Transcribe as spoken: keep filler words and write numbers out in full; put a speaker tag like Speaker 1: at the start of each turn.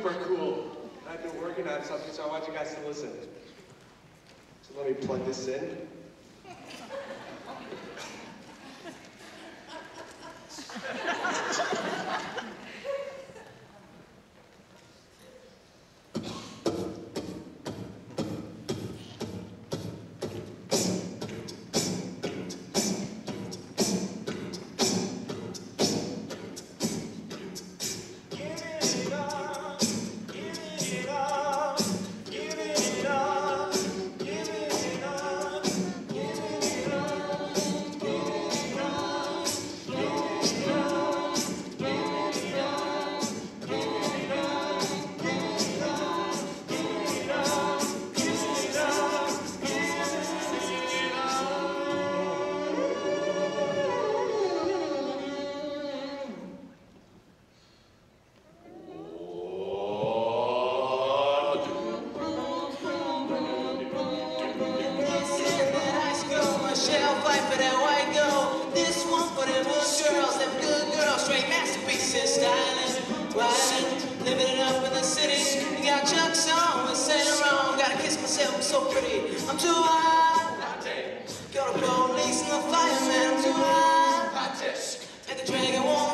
Speaker 1: super cool. I've been working on something, so I want you guys to listen. So let me plug this in.
Speaker 2: I'm too high. Got a police and a fireman. I'm too high. And the dragon won't